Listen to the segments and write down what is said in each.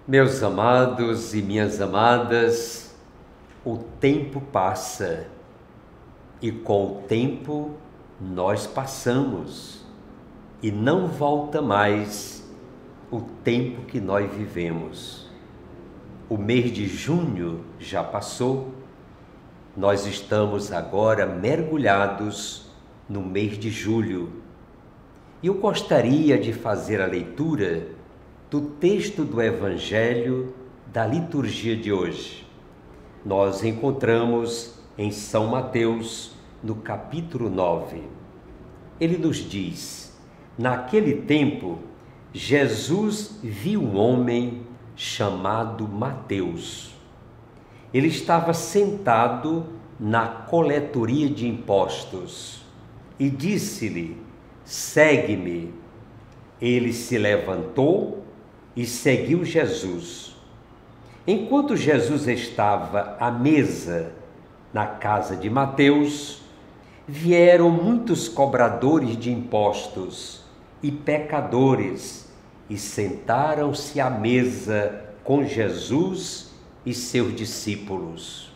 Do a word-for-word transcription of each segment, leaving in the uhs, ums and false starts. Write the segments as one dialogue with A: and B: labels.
A: Meus amados e minhas amadas, o tempo passa e com o tempo nós passamos e não volta mais o tempo que nós vivemos. O mês de junho já passou, nós estamos agora mergulhados no mês de julho. E eu gostaria de fazer a leitura do texto do Evangelho da liturgia de hoje. Nós encontramos em São Mateus, no capítulo nove. Ele nos diz: naquele tempo, Jesus viu um homem chamado Mateus. Ele estava sentado na coletoria de impostos e disse-lhe: segue-me. Ele se levantou e seguiu Jesus. Enquanto Jesus estava à mesa na casa de Mateus, vieram muitos cobradores de impostos e pecadores e sentaram-se à mesa com Jesus e seus discípulos.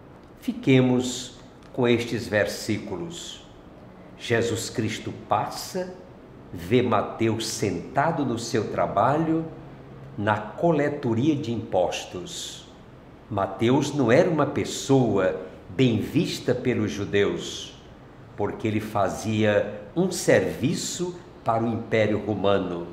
A: Fiquemos com estes versículos. Jesus Cristo passa, vê Mateus sentado no seu trabalho, na coletoria de impostos. Mateus não era uma pessoa bem vista pelos judeus, porque ele fazia um serviço para o Império Romano.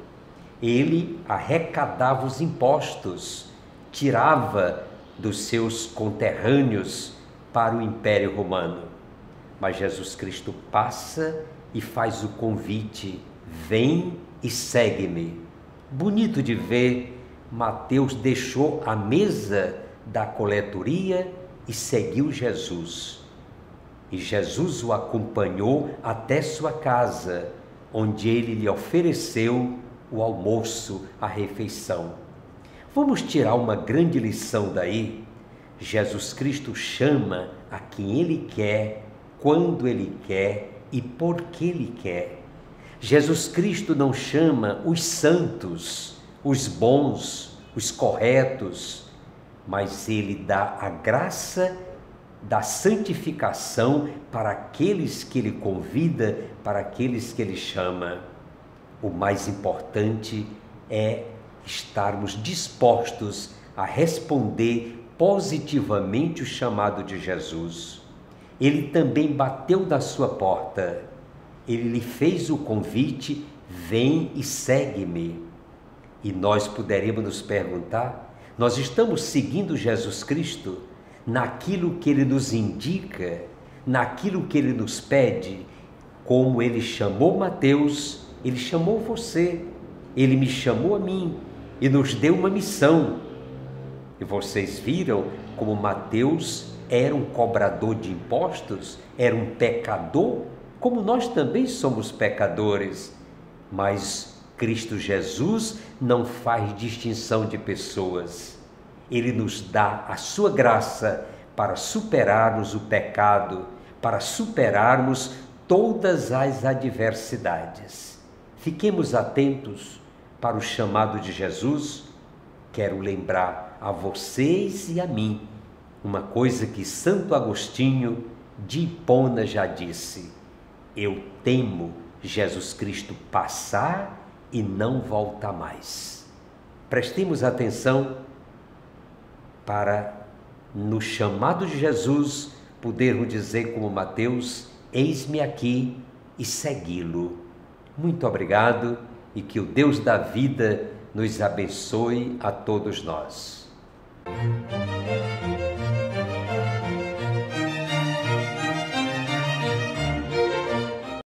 A: Ele arrecadava os impostos, tirava dos seus conterrâneos para o Império Romano. Mas Jesus Cristo passa e faz o convite: vem e segue-me. Bonito de ver, Mateus deixou a mesa da coletoria e seguiu Jesus. E Jesus o acompanhou até sua casa, onde ele lhe ofereceu o almoço, a refeição. Vamos tirar uma grande lição daí. Jesus Cristo chama a quem ele quer, quando ele quer e por que ele quer. Jesus Cristo não chama os santos, os bons, os corretos, mas ele dá a graça da santificação para aqueles que ele convida, para aqueles que ele chama. O mais importante é estarmos dispostos a responder positivamente o chamado de Jesus. Ele também bateu na sua porta. Ele lhe fez o convite: vem e segue-me. E nós poderemos nos perguntar: nós estamos seguindo Jesus Cristo naquilo que ele nos indica, naquilo que ele nos pede? Como ele chamou Mateus, ele chamou você, ele me chamou a mim e nos deu uma missão. E vocês viram como Mateus era um cobrador de impostos, era um pecador, como nós também somos pecadores, mas Cristo Jesus não faz distinção de pessoas. Ele nos dá a sua graça para superarmos o pecado, para superarmos todas as adversidades. Fiquemos atentos para o chamado de Jesus. Quero lembrar a vocês e a mim uma coisa que Santo Agostinho de Hipona já disse: eu temo Jesus Cristo passar e não voltar mais. Prestemos atenção para, no chamado de Jesus, podermos dizer como Mateus: eis-me aqui, e segui-lo. Muito obrigado e que o Deus da vida nos abençoe a todos nós.